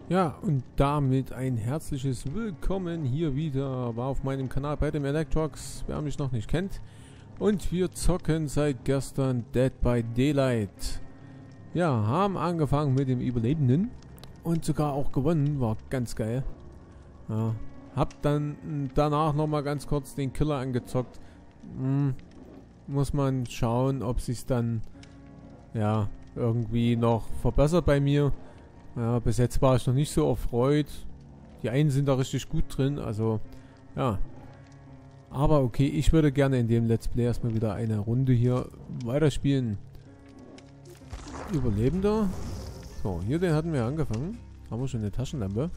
Ja, und damit ein herzliches Willkommen hier wieder auf meinem Kanal bei dem Electrox, wer mich noch nicht kennt. Und wir zocken seit gestern Dead by Daylight. Ja, haben angefangen mit dem Überlebenden und sogar auch gewonnen, war ganz geil. Ja, hab dann danach nochmal ganz kurz den Killer angezockt. Muss man schauen, ob sich's dann ja irgendwie noch verbessert bei mir. Ja, bis jetzt war ich noch nicht so erfreut. Die einen sind da richtig gut drin, also ja. Aber okay, ich würde gerne in dem Let's Play erstmal wieder eine Runde hier weiterspielen. Überlebender. So, hier den hatten wir angefangen. Haben wir schon eine Taschenlampe.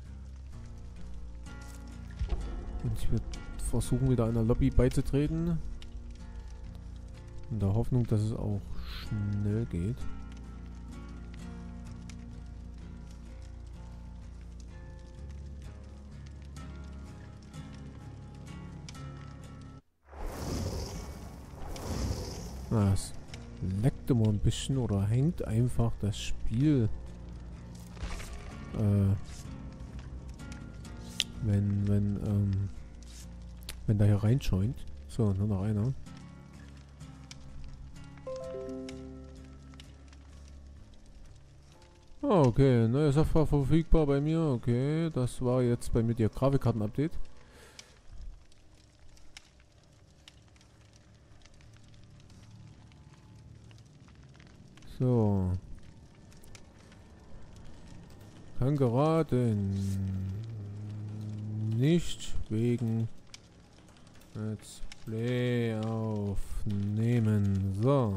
Und ich würde versuchen wieder einer Lobby beizutreten. In der Hoffnung, dass es auch schnell geht. Es leckt immer ein bisschen oder hängt einfach das Spiel. Wenn da hier reinscheint. So, nur noch einer. Oh, okay, neue Software verfügbar bei mir. Okay, das war jetzt bei mir der Grafikkarten-Update. So. Kann gerade nicht wegen Let's Play aufnehmen. So.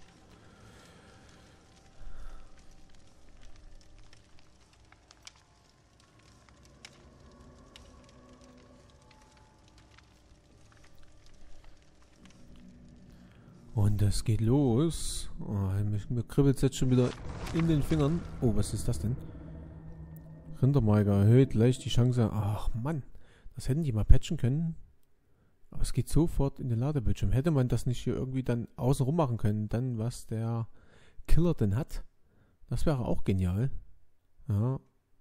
Und das geht los. Oh, mir kribbelt es jetzt schon wieder in den Fingern. Oh, was ist das denn? Rindermarker erhöht leicht die Chance. Ach Mann, das hätten die mal patchen können. Aber es geht sofort in den Ladebildschirm. Hätte man das nicht hier irgendwie dann außenrum machen können, dann was der Killer denn hat? Das wäre auch genial. Ja.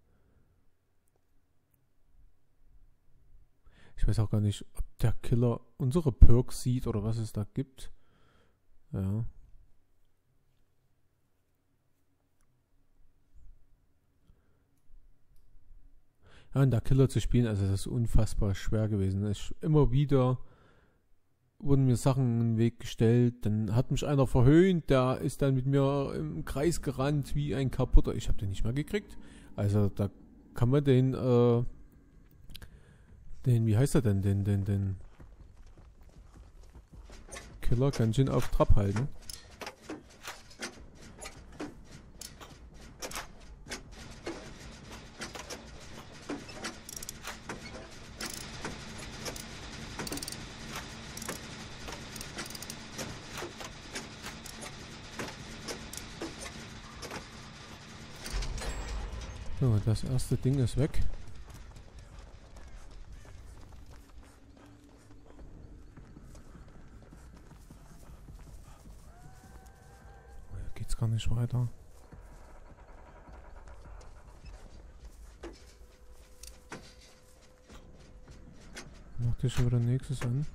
Ich weiß auch gar nicht, ob der Killer unsere Perks sieht oder was es da gibt. Ja. Ja, und der Killer zu spielen, also das ist unfassbar schwer gewesen. Immer wieder wurden mir Sachen in den Weg gestellt, dann hat mich einer verhöhnt, der ist dann mit mir im Kreis gerannt wie ein Kaputter. Ich habe den nicht mehr gekriegt. Also da kann man wie heißt er denn, den Killer ganz schön auf Trab halten. So, das erste Ding ist weg. Hier geht's gar nicht weiter. Macht hier schon wieder nächstes an.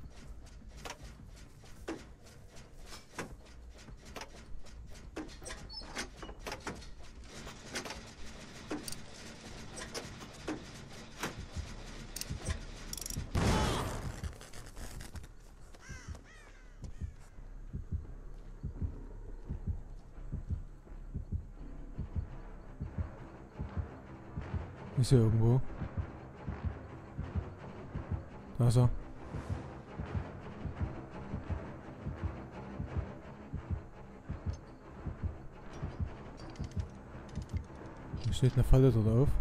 Ist er irgendwo? Da ist er. Hier steht eine Falle dort auf.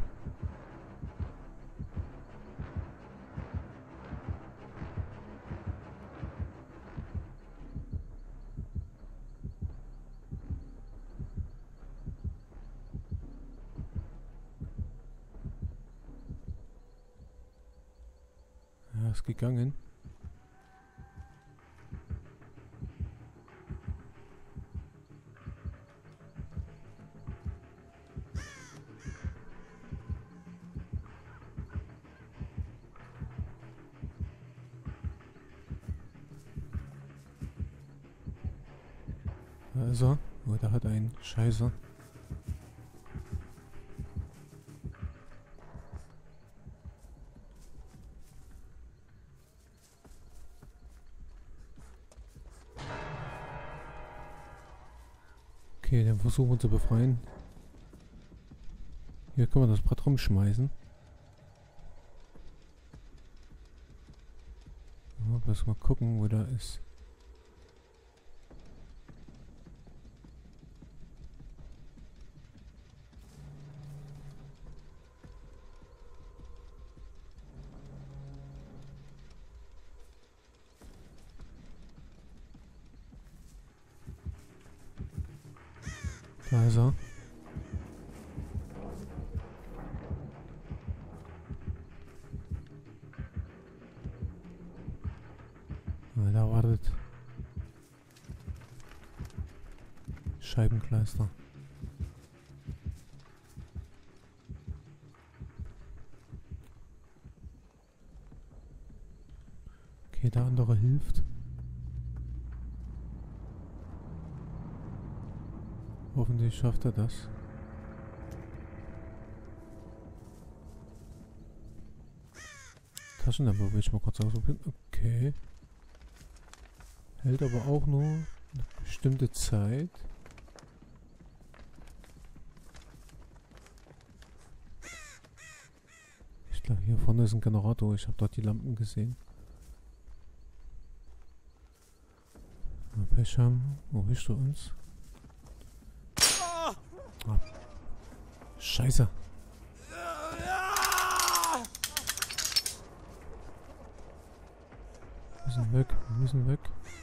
Ja, ist gegangen. Da ist er. Oh, da hat er einen. Scheiße. Okay, dann versuchen wir zu befreien. Hier können wir das Brett rumschmeißen. Ja, lass mal gucken, wo der ist. Da ist er. Ja, da wartet. Scheibenkleister. Okay, der andere hilft. Hoffentlich schafft er das. Taschenlampe will ich mal kurz ausprobieren. Okay. Hält aber auch nur eine bestimmte Zeit. Ich glaube, hier vorne ist ein Generator. Ich habe dort die Lampen gesehen. Mal Pech haben. Wo bist du uns? Ah. Scheiße. Wir müssen weg. Wir müssen weg.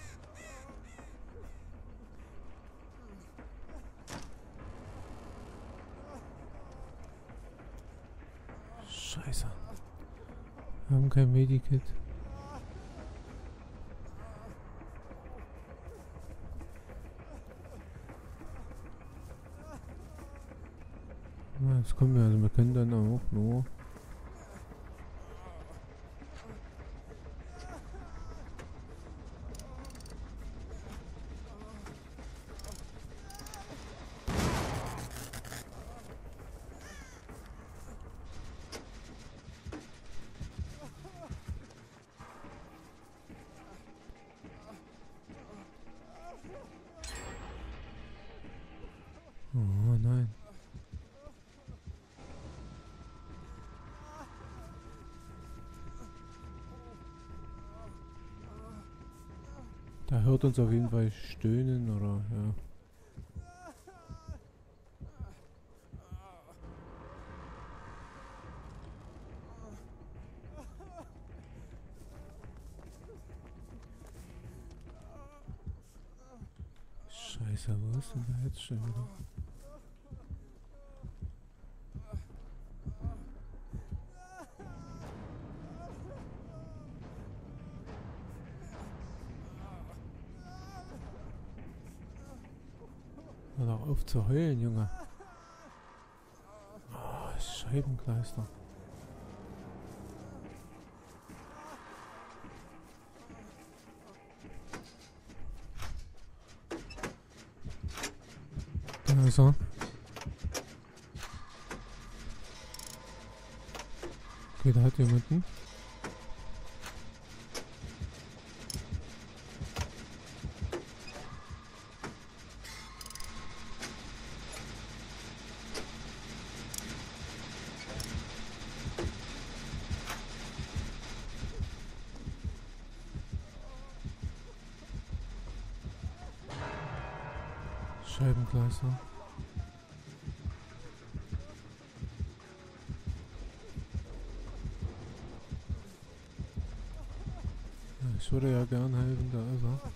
Scheiße. Wir haben kein Medikit. Jetzt kommen wir, also wir können dann auch nur. Oh nein. Da hört uns auf jeden Fall stöhnen oder ja. Scheiße, wo ist denn der jetzt schon wieder? Hör doch auf zu heulen, Junge. Oh, Scheibenkleister. Da ist er. Okay, da hat jemanden. Scheibenkleister. Ja, ich würde ja gern helfen, da ist er.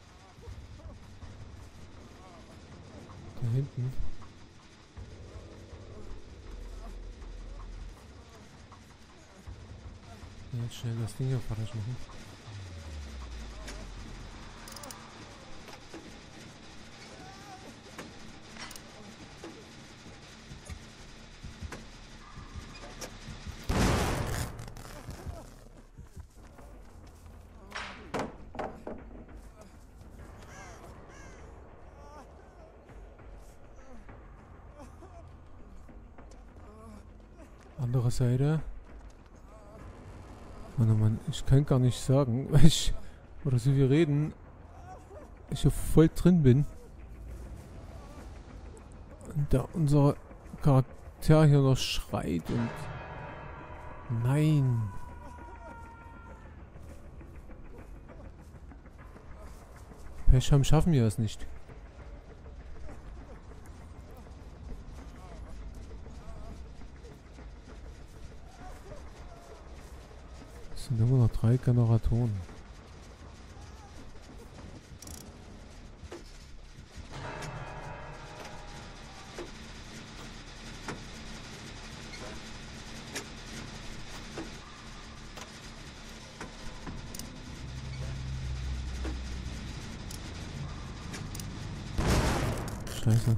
Da hinten. Jetzt schnell das Ding hier fertig machen. Andere Seite. Mann, oh Mann, ich kann gar nicht sagen, weil ich, oder so viel reden, ich hier voll drin bin. Und da unser Charakter hier noch schreit und... Nein. Pech haben, schaffen wir es nicht. Es sind immer noch 3 Generatoren. Scheiße.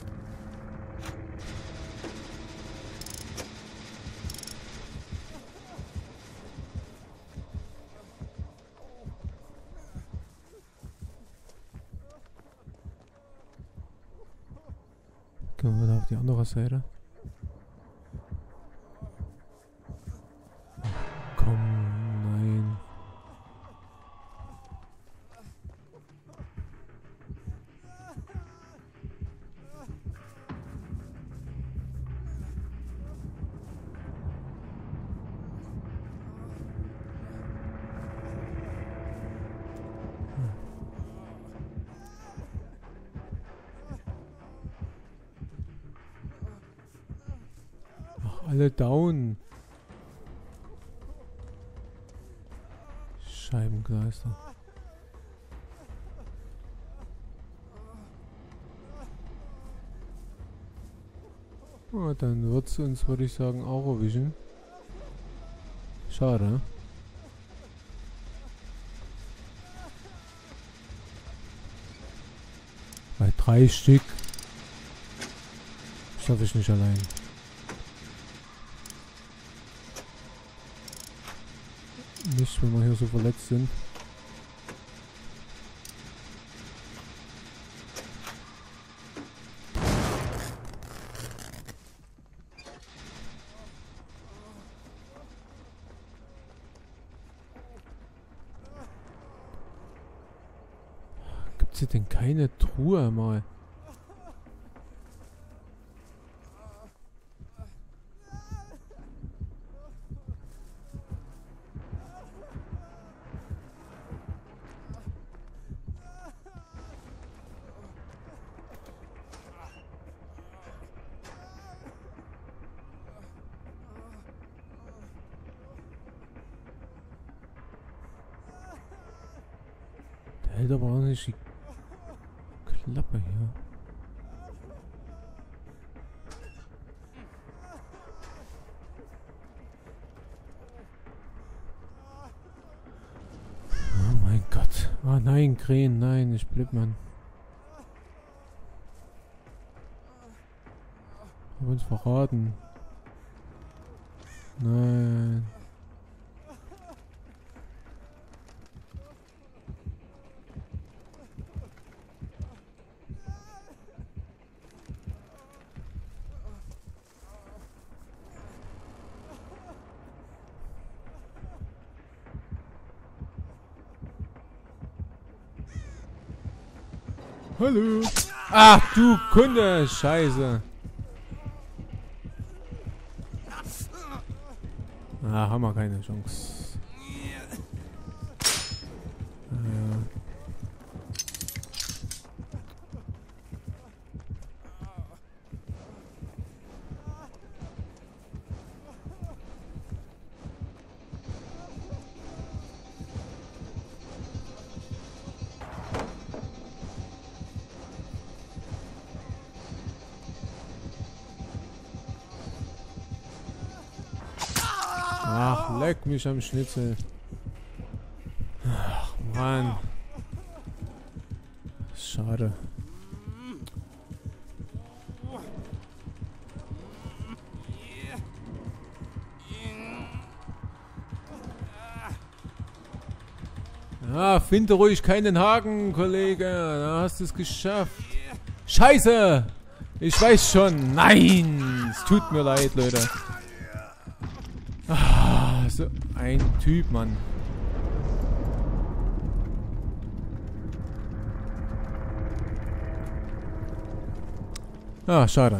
Gehen wir wieder auf die andere Seite. Komm, nein. Alle down. Scheibengleister. Oh, dann wird es uns, würde ich sagen, auch erwischen. Schade. Bei 3 Stück schaffe ich nicht allein. Nicht, wenn wir hier so verletzt sind. Gibt es hier denn keine Truhe mal? Hält aber auch nicht die Klappe hier. Oh mein Gott. Oh nein, Krähen, nein, ich blieb, Mann. Hab uns verraten. Nein. Hallo. Ach du Kunde, Scheiße. Ah, haben wir keine Chance. Ja. Ach, leck mich am Schnitzel. Ach, Mann. Schade. Ah, finde ruhig keinen Haken, Kollege. Da hast du es geschafft. Scheiße! Ich weiß schon. Nein! Es tut mir leid, Leute. Also ein Typ, Mann. Ah, schade.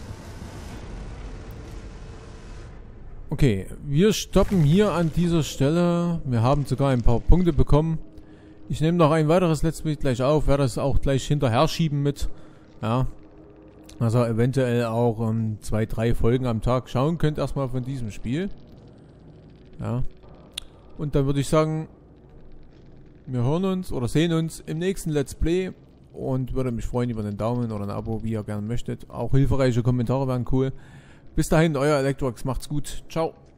Okay, wir stoppen hier an dieser Stelle. Wir haben sogar ein paar Punkte bekommen. Ich nehme noch ein weiteres Let's Play gleich auf, werde das auch gleich hinterher schieben mit. Ja. Also eventuell auch 2, 3 Folgen am Tag schauen könnt erstmal von diesem Spiel. Ja. Und dann würde ich sagen, wir hören uns oder sehen uns im nächsten Let's Play. Und würde mich freuen über einen Daumen oder ein Abo, wie ihr gerne möchtet. Auch hilfreiche Kommentare wären cool. Bis dahin, euer Electrox, macht's gut. Ciao.